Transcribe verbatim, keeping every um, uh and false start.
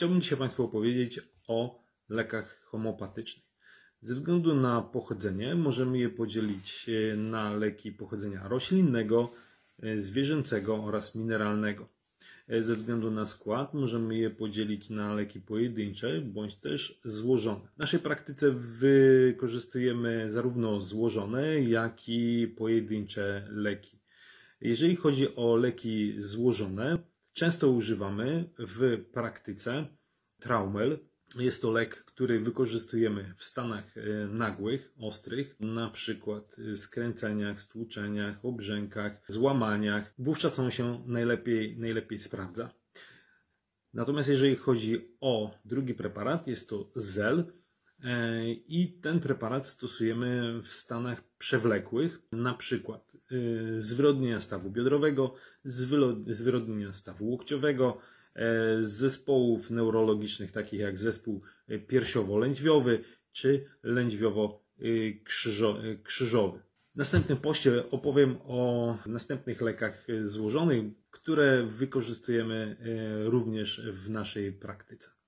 Chciałbym dzisiaj Państwu opowiedzieć o lekach homeopatycznych. Ze względu na pochodzenie możemy je podzielić na leki pochodzenia roślinnego, zwierzęcego oraz mineralnego. Ze względu na skład możemy je podzielić na leki pojedyncze bądź też złożone. W naszej praktyce wykorzystujemy zarówno złożone, jak i pojedyncze leki. Jeżeli chodzi o leki złożone, często używamy w praktyce Traumel. Jest to lek, który wykorzystujemy w stanach nagłych, ostrych, na przykład skręceniach, stłuczeniach, obrzękach, złamaniach. Wówczas on się najlepiej, najlepiej sprawdza. Natomiast jeżeli chodzi o drugi preparat, jest to Zel i ten preparat stosujemy w stanach przewlekłych, na przykład zwyrodnienia stawu biodrowego, zwyrodnienia stawu łokciowego, z zespołów neurologicznych takich jak zespół piersiowo-lędźwiowy czy lędźwiowo-krzyżowy. W następnym poście opowiem o następnych lekach złożonych, które wykorzystujemy również w naszej praktyce.